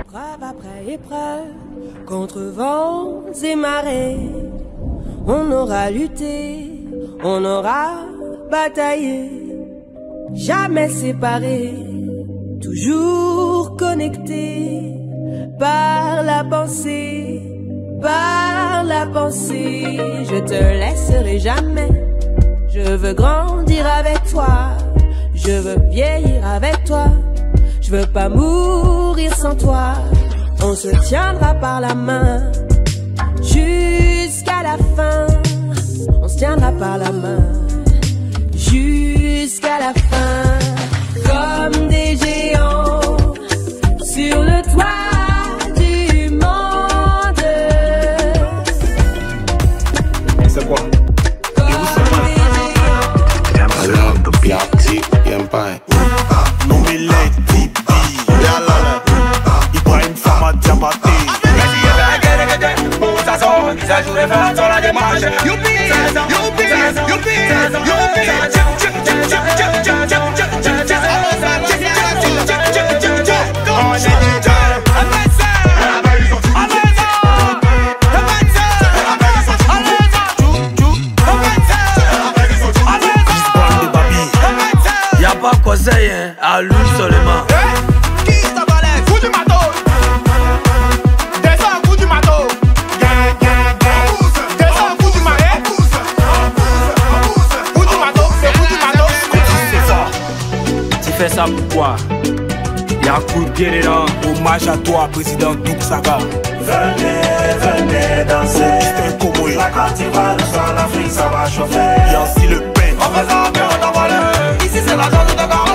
Épreuve après épreuve, contre vents et marées, on aura lutté, on aura bataillé, jamais séparés, toujours connectés par la pensée, par la pensée. Je te laisserai jamais, je veux grandir avec toi, je veux vieillir avec toi, je veux pas mourir sans toi. On se tiendra par la main jusqu'à la fin, on se tiendra par la main jusqu'à la fin, comme des géants sur le toit du monde. C'est quoi? Y'a pas conseil, hein, à lui seulement. Qui ça balèze? Coup du matos. Descends, coup du matos. Descends, coup du marais. Coup du matos, c'est coup du matos. C'est ça. Tu fais ça pourquoi? Y'a coup de guérilla. Hommage à toi, président Douk Saga. Venez danser. La Côte d'Ivoire, l'Afrique, ça va chauffer. Yancy Le Pen. On fait ça, on t'envole. Ici c'est la zone de Dakar.